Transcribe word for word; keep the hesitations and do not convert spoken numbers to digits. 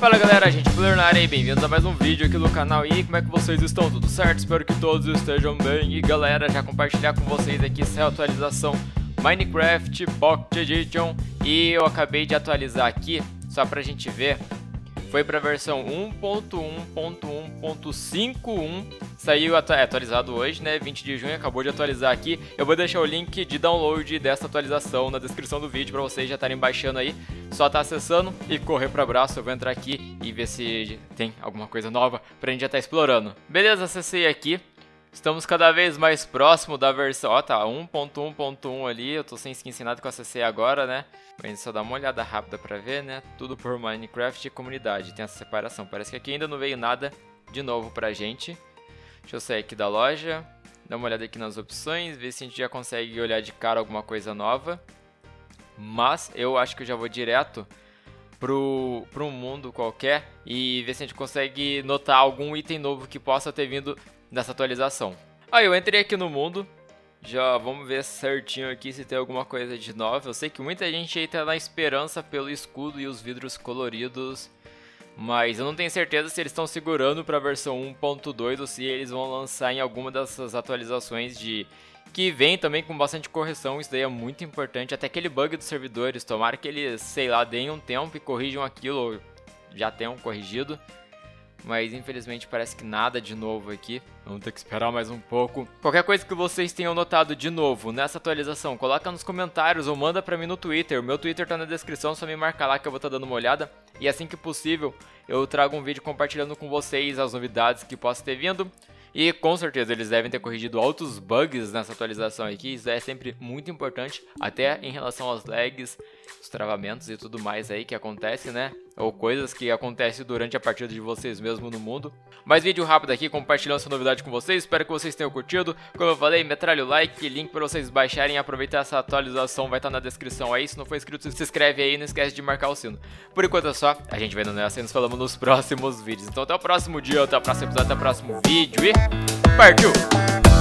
Fala galera, gente, Buller na área e bem-vindos a mais um vídeo aqui do canal. E aí, como é que vocês estão? Tudo certo? Espero que todos estejam bem. E galera, já compartilhar com vocês aqui essa atualização Minecraft Pocket Edition. E eu acabei de atualizar aqui, só pra gente ver. Foi pra versão um ponto um ponto um ponto cinquenta e um. Saiu atu atualizado hoje, né? vinte de junho, acabou de atualizar aqui. Eu vou deixar o link de download dessa atualização na descrição do vídeo pra vocês já estarem baixando aí. Só tá acessando e correr pro abraço. Eu vou entrar aqui e ver se tem alguma coisa nova pra gente já tá explorando. Beleza, acessei aqui. Estamos cada vez mais próximo da versão, ó, tá, um ponto um ponto um ali, eu tô sem skin sem nada que eu acessei agora, né? Vamos só dar uma olhada rápida pra ver, né? Tudo por Minecraft e comunidade, tem essa separação. Parece que aqui ainda não veio nada de novo pra gente. Deixa eu sair aqui da loja, dar uma olhada aqui nas opções, ver se a gente já consegue olhar de cara alguma coisa nova. Mas eu acho que eu já vou direto pro, pro mundo qualquer e ver se a gente consegue notar algum item novo que possa ter vindo nessa atualização. Aí eu entrei aqui no mundo, já vamos ver certinho aqui se tem alguma coisa de nova. Eu sei que muita gente aí tá na esperança pelo escudo e os vidros coloridos, mas eu não tenho certeza se eles estão segurando para a versão um ponto dois ou se eles vão lançar em alguma dessas atualizações de que vem também com bastante correção. Isso daí é muito importante, até aquele bug dos servidores, tomara que eles, sei lá, deem um tempo e corrijam aquilo, ou já tenham corrigido. Mas infelizmente parece que nada de novo aqui. Vamos ter que esperar mais um pouco. Qualquer coisa que vocês tenham notado de novo nessa atualização, coloca nos comentários ou manda pra mim no Twitter. O meu Twitter tá na descrição, só me marca lá que eu vou estar dando uma olhada. E assim que possível, eu trago um vídeo compartilhando com vocês as novidades que possam ter vindo. E com certeza eles devem ter corrigido altos bugs nessa atualização aqui. Isso é sempre muito importante, até em relação aos lags, os travamentos e tudo mais aí que acontece, né? Ou coisas que acontecem durante a partida de vocês mesmo no mundo. Mais vídeo rápido aqui, compartilhando essa novidade com vocês. Espero que vocês tenham curtido. Como eu falei, metralha o like, link para vocês baixarem e aproveitar essa atualização vai estar na descrição aí. Se não for inscrito, se inscreve aí e não esquece de marcar o sino. Por enquanto é só, a gente vai dando nessa e nos falamos nos próximos vídeos. Então até o próximo dia, até o próximo episódio, até o próximo vídeo e partiu!